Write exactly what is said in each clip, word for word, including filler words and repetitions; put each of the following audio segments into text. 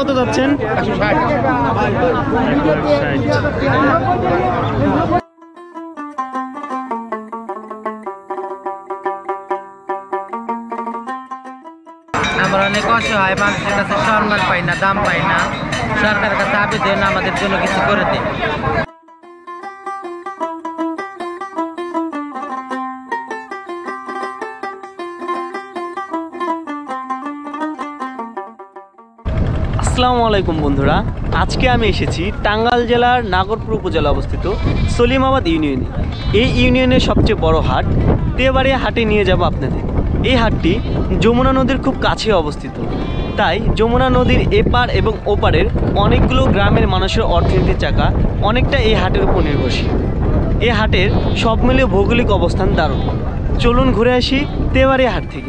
কত যাচ্ছেন? আমরা অনেক অসহায় মানুষের কাছে সম্মান পাই না, দাম পাই না। সরকারের কাছে আবেদন আমাদের জন্য কিছু করে দেয়। আসসালামু আলাইকুম বন্ধুরা, আজকে আমি এসেছি টাঙ্গাইল জেলার নাগরপুর উপজেলা অবস্থিত সলিমাবাদ ইউনিয়নে। এই ইউনিয়নের সবচেয়ে বড় হাট তেবাড়িয়া হাটে নিয়ে যাব আপনাদের। এই হাটটি যমুনা নদীর খুব কাছে অবস্থিত, তাই যমুনা নদীর এপার এবং ওপারের অনেকগুলো গ্রামের মানুষের অর্থনীতির চাকা অনেকটা এই হাটের উপর নির্ভরশীল। এই হাটের সব মিলিয়ে ভৌগোলিক অবস্থান দারুণ। চলুন ঘুরে আসি তেবাড়িয়া হাট থেকে।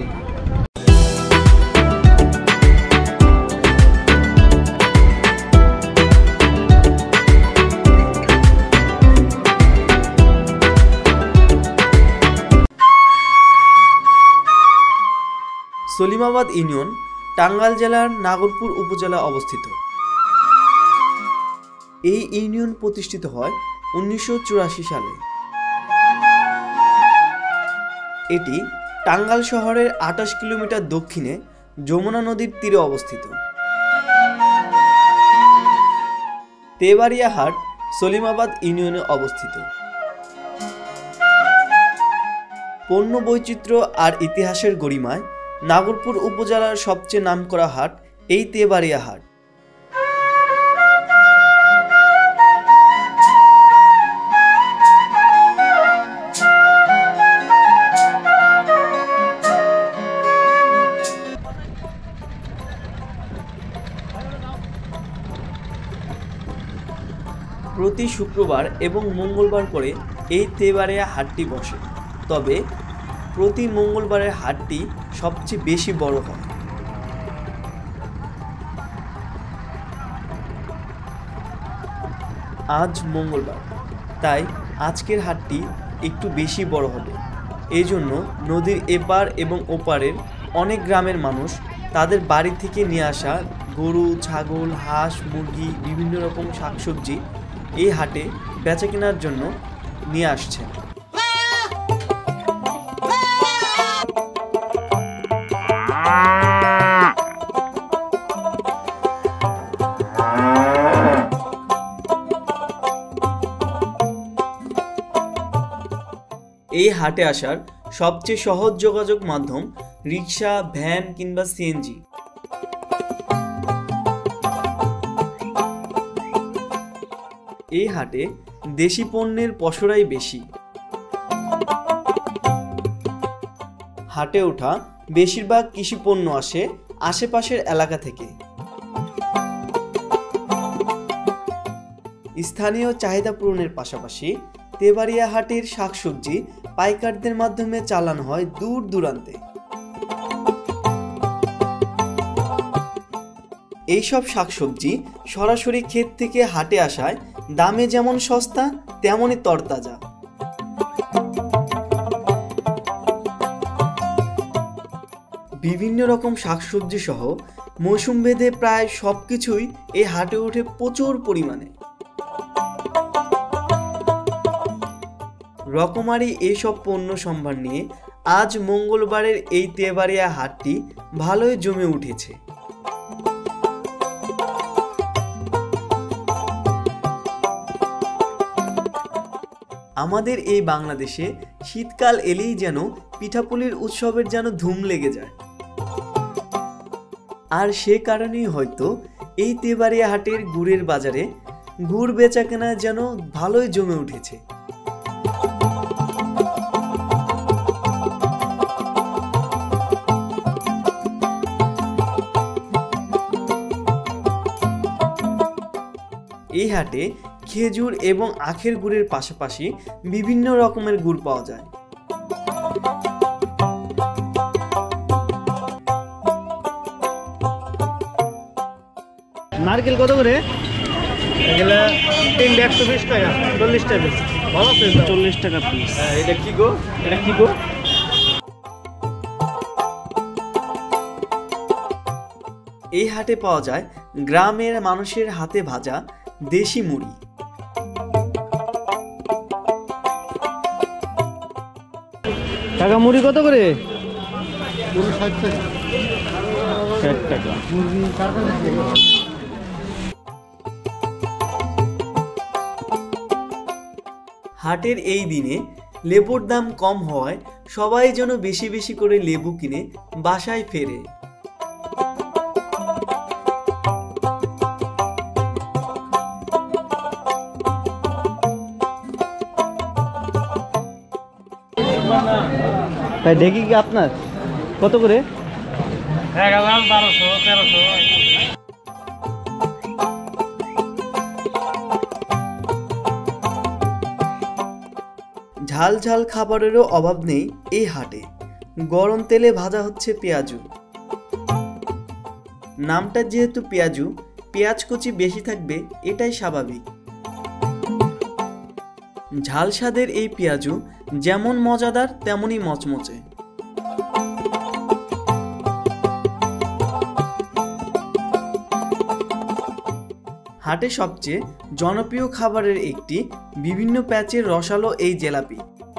সলিমাবাদ ইউনিয়ন টাঙ্গাইল জেলার নাগরপুর উপজেলা অবস্থিত। এই ইউনিয়ন প্রতিষ্ঠিত হয় উনিশশো চুরাশি সালে। এটি টাঙ্গাইল শহরের আঠাশ কিলোমিটার দক্ষিণে যমুনা নদীর তীরে অবস্থিত। তেবাড়িয়া হাট সলিমাবাদ ইউনিয়নে অবস্থিত। পণ্য বৈচিত্র্য আর ইতিহাসের গরিমায় নাগরপুর উপজেলার সবচেয়ে নামকরা হাট এই তেবাড়িয়া হাট। প্রতি শুক্রবার এবং মঙ্গলবার করে এই তেবাড়িয়া হাটটি বসে, তবে প্রতি মঙ্গলবারের হাটটি সবচেয়ে বেশি বড় হয়। আজ মঙ্গলবার, তাই আজকের হাটটি একটু বেশি বড় হবে। এই জন্য নদীর এপার এবং ওপারের অনেক গ্রামের মানুষ তাদের বাড়ি থেকে নিয়ে আসা গরু, ছাগল, হাঁস, মুরগি, বিভিন্ন রকম শাকসবজি এই হাটে বেচা কেনার জন্য নিয়ে আসছে। এই হাটে আসার সবচেয়ে সহজ যোগাযোগ মাধ্যম রিক্সা, ভ্যান কিংবা সিএনজি। এই হাটে দেশি পণ্যের পসরাই বেশি। হাটে ওঠা বেশিরভাগ কৃষি পণ্য আসে আশেপাশের এলাকা থেকে। স্থানীয় চাহিদা পূরণের পাশাপাশি তেবাড়িয়া হাটের শাকসবজি পাইকারদের মাধ্যমে চালানো হয় দূর দূরান্তে। এইসব শাকসবজি সরাসরি ক্ষেত থেকে হাটে আসায় দামে যেমন সস্তা তেমনই তরতাজা। বিভিন্ন রকম শাকসবজি সহ মৌসুম ভেদে প্রায় সবকিছুই এই হাটে ওঠে প্রচুর পরিমাণে। রকমারি এইসব পণ্য সম্ভার নিয়ে আজ মঙ্গলবারের এই তেবাড়িয়া হাটটি ভালোই জমে উঠেছে। আমাদের এই বাংলাদেশে শীতকাল এলেই যেন পিঠাপুলির উৎসবের যেন ধুম লেগে যায়, আর সে কারণেই হয়তো এই তেবাড়িয়া হাটের গুড়ের বাজারে গুড় বেচা কেনা যেন ভালোই জমে উঠেছে। এই হাটে খেজুর এবং আখের গুড়ের পাশাপাশি বিভিন্ন রকমের গুড় পাওয়া যায়। নারকেল কত করে? এগুলা তিনটা একশো বিশ টাকা, চল্লিশ টাকা ভালো আছে, চল্লিশ টাকা পিস। এটা কি গো? এটা কি গো? এই হাটে পাওয়া যায় গ্রামের মানুষের হাতে ভাজা দেশি মুড়ি। টাকা মুড়ি কত করে? ষাট টাকা। হাটের এই দিনে লেবুর দাম কম হওয়ায় সবাই যেন বেশি বেশি করে লেবু কিনে বাসায় ফেরে। তাই দেখি কি আপনার কত করে? এক হাজার বারোশো তেরোশো। ঝাল ঝাল খাবারেরও অভাব নেই এই হাটে। গরম তেলে ভাজা হচ্ছে পেঁয়াজু। নামটা যেহেতু পেঁয়াজু, পেঁয়াজ কুচি বেশি থাকবে এটাই স্বাভাবিক। ঝাল স্বাদের এই পেঁয়াজু যেমন মজাদার তেমনই মচমচে। হাটে সবচেয়ে জনপ্রিয় খাবারের একটি বিভিন্ন প্যাচের রসালো এই জিলাপি।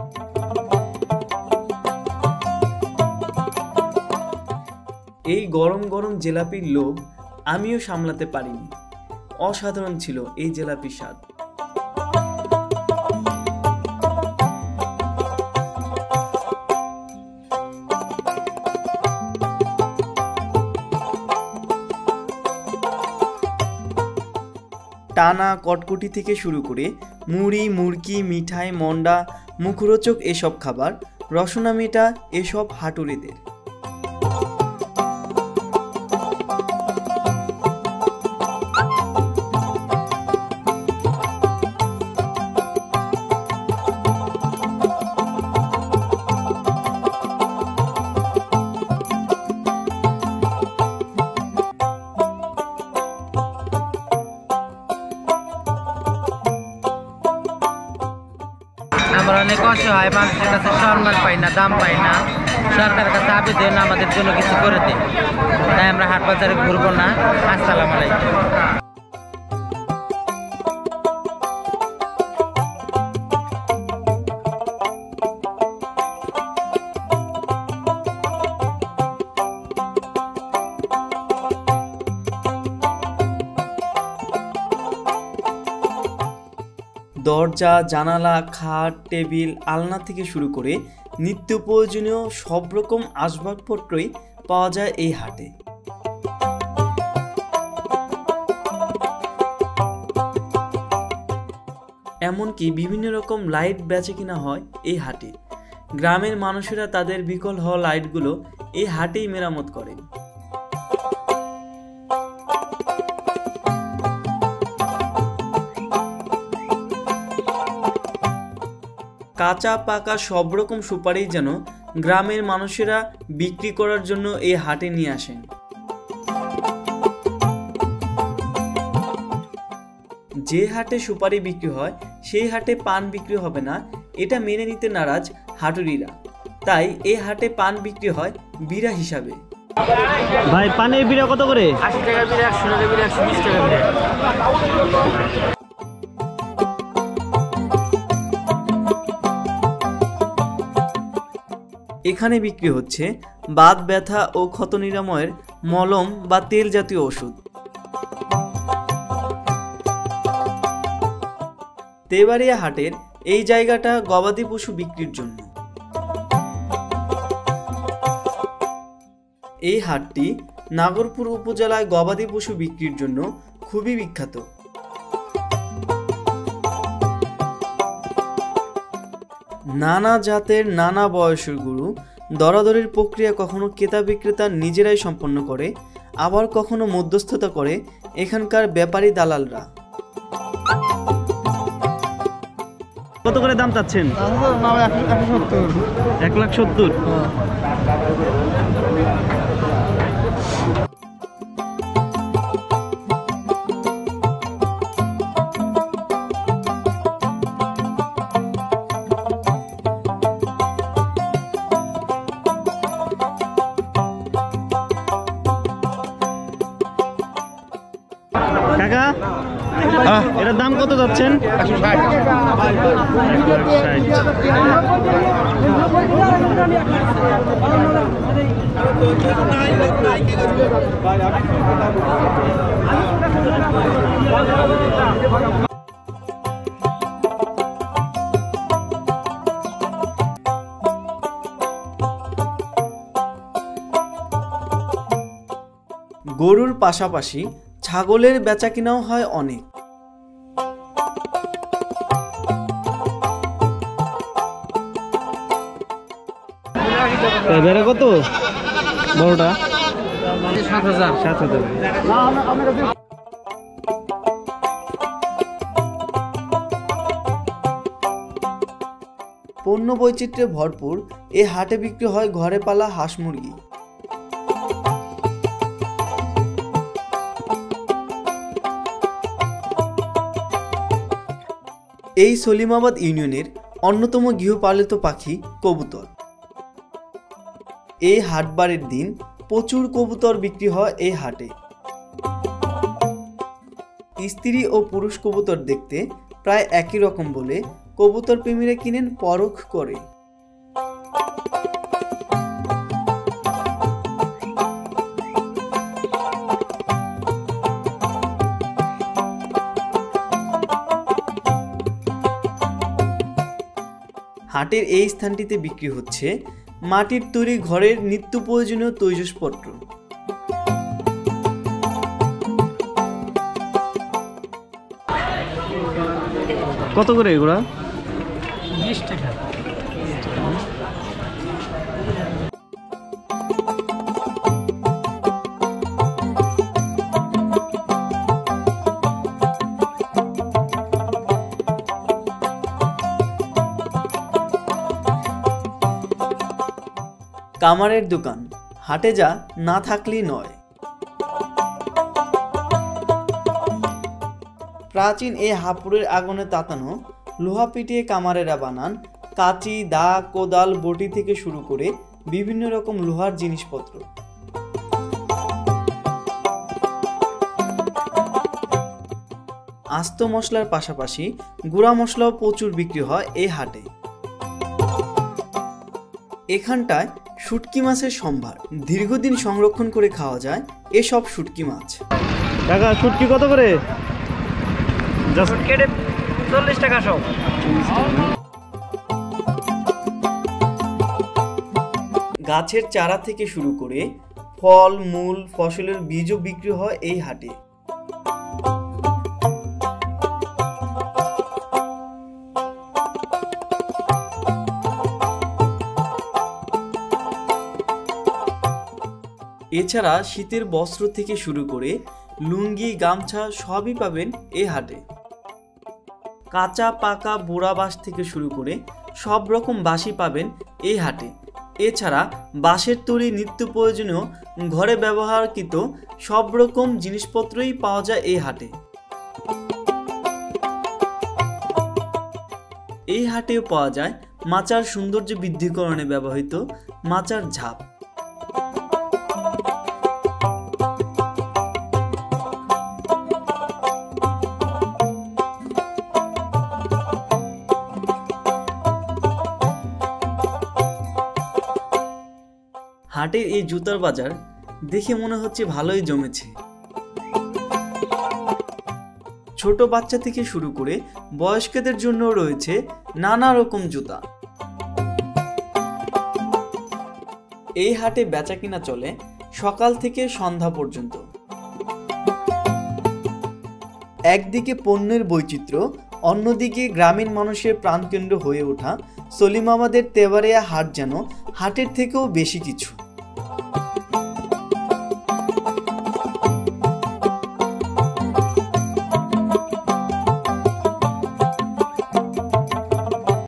এই গরম গরম জিলাপির লোভ আমিও সামলাতে পারিনি। অসাধারণ ছিল এই জিলাপির স্বাদ। টানা কটকটি থেকে শুরু করে মুড়ি, মুরকি, মিঠাই, মন্ডা, মুখরোচক এসব খাবার রসনা মেটা এসব হাটুরিদের। আমরা অনেক অসহায়, মানুষের কাছে সম্মান পাই না, দাম পাই না। সরকারের কাছে আবেদন আমাদের জন্য কিছু করে দেয়, তাই আমরা হাট বাজারে ঘুরবো না। আসসালামু আলাইকুম। দরজা, জানালা, খাট, টেবিল, আলনা থেকে শুরু করে নিত্য প্রয়োজনীয় সব রকম আসবাবপত্রই পাওয়া যায় এই হাটে। এমনকি বিভিন্ন রকম লাইট বেচে কিনা হয় এই হাটে। গ্রামের মানুষেরা তাদের বিকল হওয়া লাইটগুলো এই হাটেই মেরামত করেন। কাঁচা পাকা সব রকম সুপারি যেন গ্রামের মানুষেরা বিক্রি করার জন্য এই হাটে নিয়ে আসেন। যে হাটে সুপারি বিক্রি হয় সেই হাটে পান বিক্রি হবে না, এটা মেনে নিতে নারাজ হাটুরিরা। তাই এই হাটে পান বিক্রি হয় বিড়া হিসাবে। ভাই পানের বিড়া কত করে? আশি টাকা বিড়া, একশো টাকা বিড়া, একশো বিশ টাকা বিড়া। এখানে বিক্রি হচ্ছে বাত ব্যথা ও ক্ষত নিরাময়ের মলম বা তেল জাতীয় ওষুধ। তেবাড়িয়া হাটের এই জায়গাটা গবাদি পশু বিক্রির জন্য। এই হাটটি নাগরপুর উপজেলায় গবাদি পশু বিক্রির জন্য খুবই বিখ্যাত। নানা জাতের নানা বয়সের গরু দরাদরির প্রক্রিয়া কখনো ক্রেতা বিক্রেতা নিজেরাই সম্পন্ন করে, আবার কখনো মধ্যস্থতা করে এখানকার ব্যাপারী দালালরা। কত করে দাম চাচ্ছেন? এক লাখ সত্তর। এটার দাম কত যাচ্ছেন? গরুর পাশাপাশি ছাগলের বেচাকেনাও হয় অনেক। বেড়া কত বড়টা? সাত হাজার। সাত হাজার। পণ্য বৈচিত্র্যে ভরপুর এ হাটে বিক্রি হয় ঘরে পালা হাঁস মুরগি। এই সলিমাবাদ ইউনিয়নের অন্যতম গৃহপালিত পাখি কবুতর। এই হাটবারের দিন প্রচুর কবুতর বিক্রি হয় এই হাটে। স্ত্রী ও পুরুষ কবুতর দেখতে প্রায় একই রকম বলে কবুতর প্রেমীরা কিনেন পরখ করে। হাটের এই স্থানটিতে বিক্রি হচ্ছে মাটির তৈরি ঘরের নিত্য প্রয়োজনীয় তৈজসপত্র। কত করে এগুলা? বিশ টাকা। কামারের দোকান হাটে যা না থাকলেই নয়। প্রাচীন এই হাপুরের আগুনে তাতানো লোহা পিটিয়ে কামারেরা বানান কাঁচি, দা, কোদাল, বটি থেকে শুরু করে বিভিন্ন রকম লোহার জিনিসপত্র। আস্ত মশলার পাশাপাশি গুঁড়া মশলাও প্রচুর বিক্রি হয় এই হাটে। এখানটায় শুটকি মাছের সম্ভার, দীর্ঘদিন সংরক্ষণ করে খাওয়া যায় এসব শুটকি মাছ। টাকা শুটকি কত করে? চল্লিশ টাকা সব। গাছের চারা থেকে শুরু করে ফল, মূল, ফসলের বীজও বিক্রি হয় এই হাটে। এছাড়া শীতের বস্ত্র থেকে শুরু করে লুঙ্গি, গামছা সবই পাবেন এই হাটে। কাঁচা পাকা বোড়া বাঁশ থেকে শুরু করে সব রকম বাঁশই পাবেন এই হাটে। এছাড়া বাঁশের তৈরি নিত্য প্রয়োজনীয় ঘরে ব্যবহারকৃত সব রকম জিনিসপত্রই পাওয়া যায় এই হাটে। এই হাটেও পাওয়া যায় মাচার সৌন্দর্য বৃদ্ধিকরণে ব্যবহৃত মাচার ঝাপ। হাটের এই জুতার বাজার দেখে মনে হচ্ছে ভালোই জমেছে। ছোট বাচ্চা থেকে শুরু করে বয়স্কদের জন্য রয়েছে নানা রকম জুতা। এই হাটে বেচাকেনা চলে সকাল থেকে সন্ধ্যা পর্যন্ত। একদিকে পণ্যের বৈচিত্র্য, অন্যদিকে গ্রামীণ মানুষের প্রাণকেন্দ্র হয়ে ওঠা সলিমাবাদের তেবাড়িয়া হাট যেন হাটের থেকেও বেশি কিছু।